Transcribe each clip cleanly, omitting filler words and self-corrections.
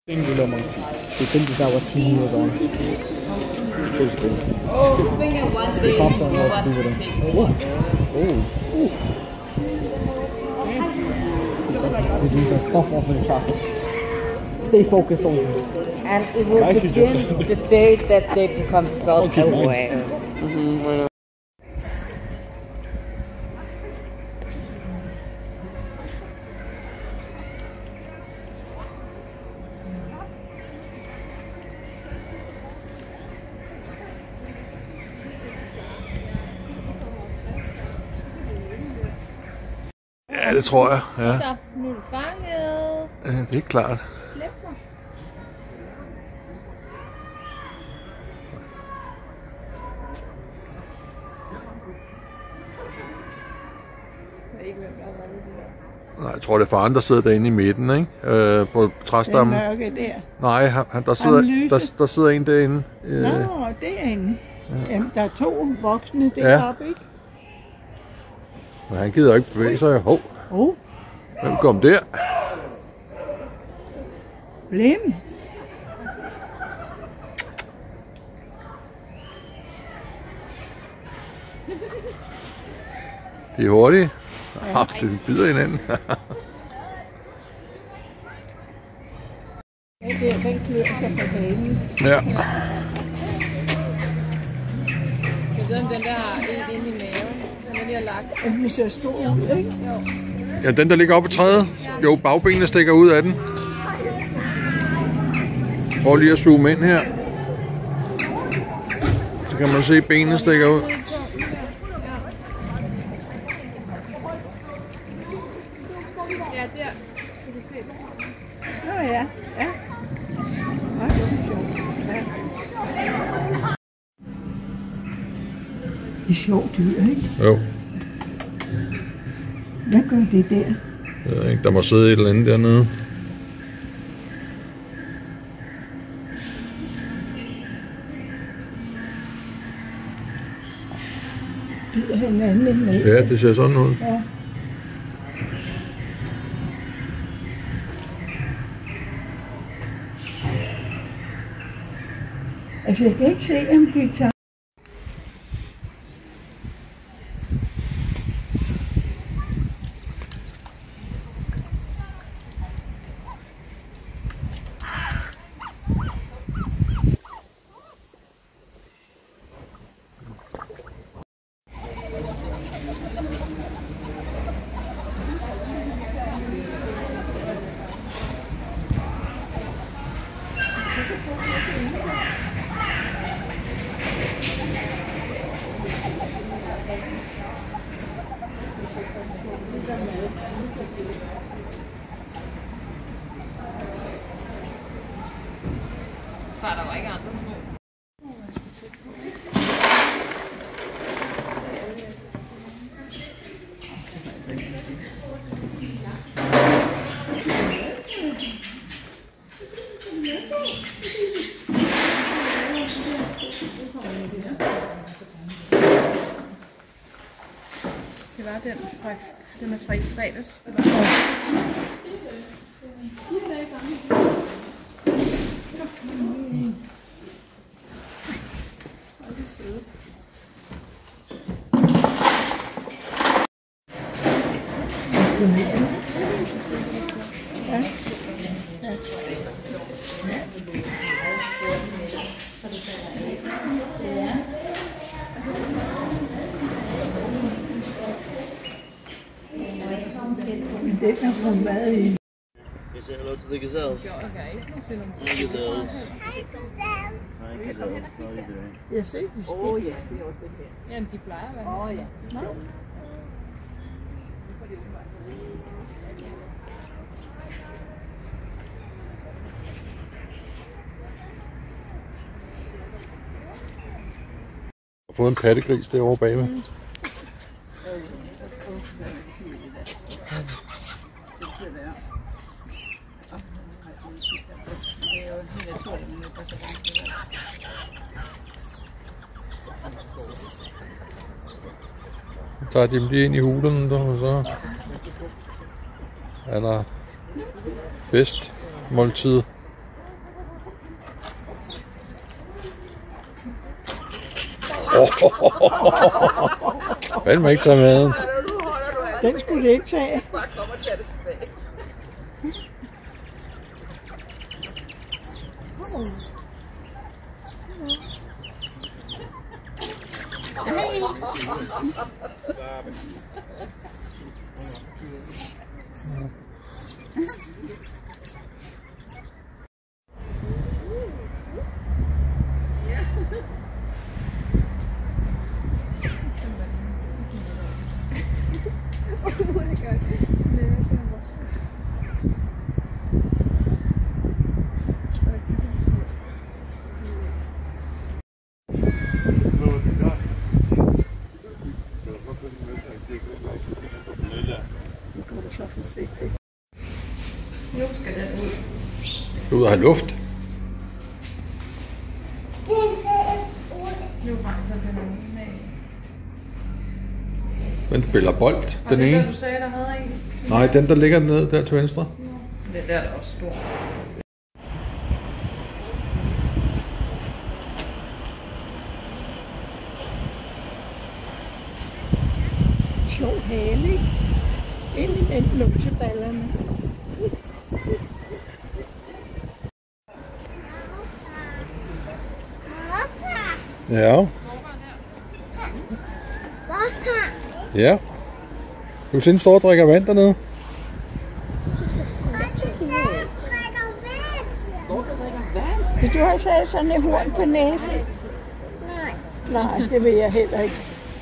Singular monkey. We think that our TV was on. Oh, I think one day you want to take over. So these are stuff off in the truck. Stay focused, soldiers. And it will begin the day that they become self-aware. Ja, det tror jeg. Ja. Så, nu er du fanget. Ja, det er klart. Slip mig. Jeg ved ikke, hvem der har været det der. Nej, jeg tror, det er faren, der sidder derinde i midten, ikke? På træstammen. Den mørke der. Nej, der sidder en derinde. Nå, derinde. Ja. Jamen, der er 2 voksne deroppe, ikke? Men han gider ikke bevæge sig. Hov. Hvem kom der? Blim. De er hurtige. Det bider hinanden. Den klør sig på banen. Ja. Jeg ved, om den der har et inde i maven. Den er lige lagt. Den ser stor ud, ikke? Ja, den der ligger oppe på træet. Jo, bagbenene stikker ud af den. Prøv lige at zoome ind her. Så kan man se, at benene stikker ud. Ja, der. Kan du se det? Nå ja, ja. Nå, det er sjovt. Ja. Det er sjovt dyr, ikke? Jo. Hvad gør det der? Jeg ved ikke, der må sidde et eller andet dernede. Det er hinanden en med. Ja, det ser sådan ud. Ja. Altså, jeg kan ikke se, om de tager. Far, der var ikke andre små. Det var den er fra i fredags. Men den har fået mad i. You say hello to the gazelles. Okay, ikke nogen til nogen. Hi, gazelles. Hi, gazelles. How are you doing? Jeg ser, de spiller. Ja, det er også det her. Jamen, de plejer at være. Ja. Nå. Jeg har fået en pattegris derovre bagved. Så tager de dem lige ind i hulen, og så er der fest, måltid. Hvad må ikke tage maden? Den skulle det ikke tage. Nu skal den ud. Ud og have luft. Nu rejser den ud med. Den spiller bold, den det ene. du sagde, der havde en? Nej, den der ligger nede der til venstre. Det der er også stor. Slå hale, ikke? Ind i den låseballerne. Ja. Ja. Du synes, står og drikker vand dernede? Vil du have sagt sådan et horn på næsen? Nej, det vil jeg heller ikke.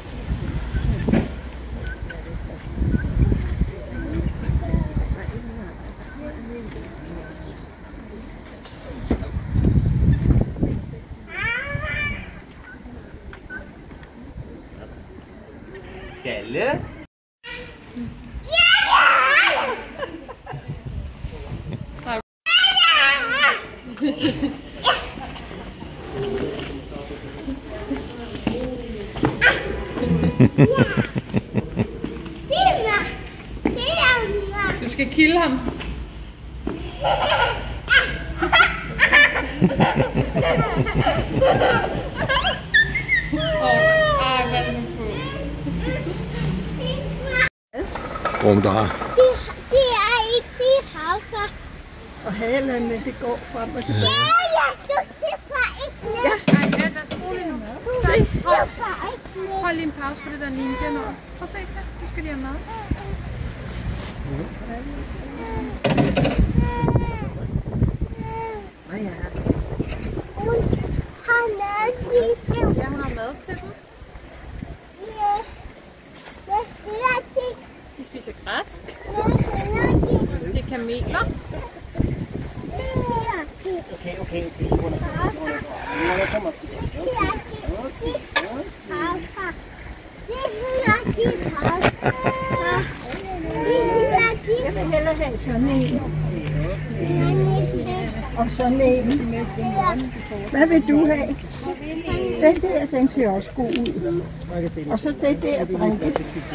Galle? Du skal kilde ham. Ej, hvad er den på? Om der er. Det er ikke de havser. Og halerne, det går frem og tilbage. Ja, du slipper ikke ned. Ja. Ej, vent, værsgo lige nu. Du slipper ikke ned. Hold lige en pause på det der ninja nu. Prøv at se her. Nu skal de have mad. Hun har noget til dem. Ja, hun har mad til dem. Ja. Jeg ser det. De spiser græs. Jeg ser det. Det er kameler. Okay. Jeg vil hellere have sådan en. Og sådan en. Hvad vil du have? Den der, den ser også god ud. Og så det der brikke.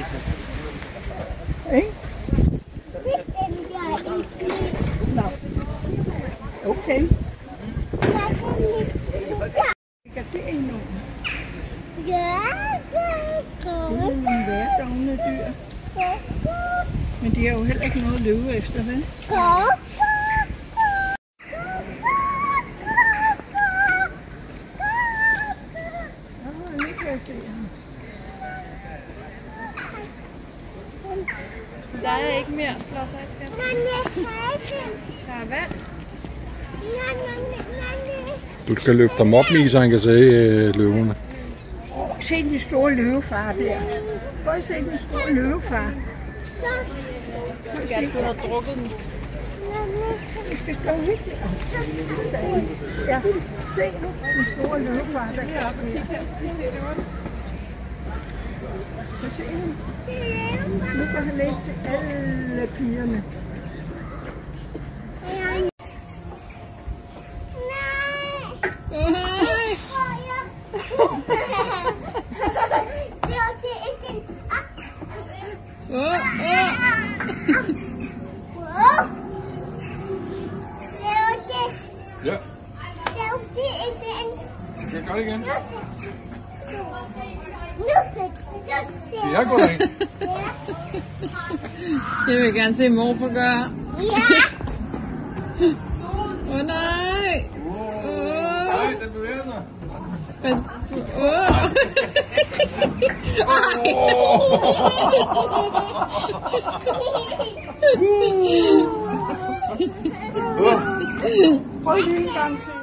Ikke? Nå. Okay. Ligger det endnu? Ja, Det er nogle hverdogne dyr. Men de har jo heller ikke noget at løbe efter, vel? Nu kan jeg se ham. Der er ikke mere at slå sig i skat. Der er vand. Du skal løfte ham op i, så han kan se løverne. Se den store løvefar der. Prøv at se den store løvefar. Skal du have drukket den? Vi skal stå helt der. Ja, se nu den store løvefar der. Nu kan han lægge til alle pigerne. Ja. Jeg gør det igen. Jeg går ind. Jeg vil gerne se morfar gøre. Ja. Åh nej. Nej, den bevæger sig. Prøv lige en gang til.